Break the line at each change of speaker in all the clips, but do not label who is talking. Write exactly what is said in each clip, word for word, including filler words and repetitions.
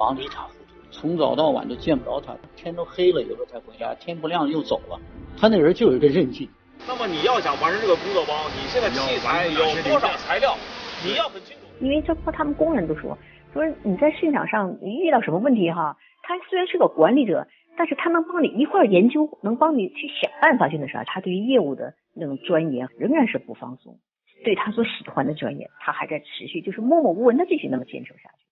忙得一塌糊涂，从早到晚都见不着他，天都黑了有时候才回家，天不亮又走了。他那人就有一个韧劲。
那么你要想完成这个工作包，你现在器材有多少材料，你要很清楚。
因为这他们工人都说说你在现场上你遇到什么问题哈，他虽然是个管理者，但是他能帮你一块儿研究，能帮你去想办法去那啥。他对于业务的那种钻研仍然是不放松，对他所喜欢的专业，他还在持续就是默默无闻的继续那么坚持下去。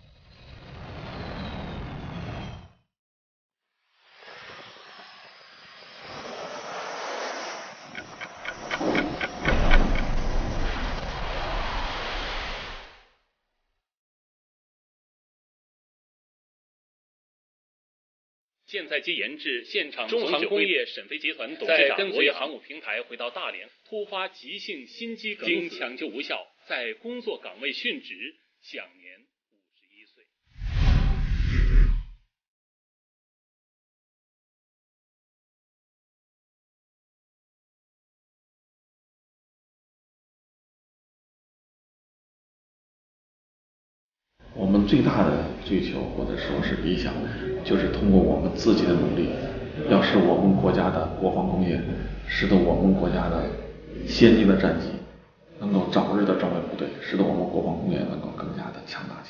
现在即研制现场中航工业沈飞集团董事长跟随航母平台回到大连，突发急性心肌梗死，经抢救无效，在工作岗位殉职，享年五十一岁。
我们最大的追求或者说是理想，就是通过我们自己的努力，要使我们国家的国防工业，使得我们国家的先进的战机能够早日的装备部队，使得我们国防工业能够更加的强大。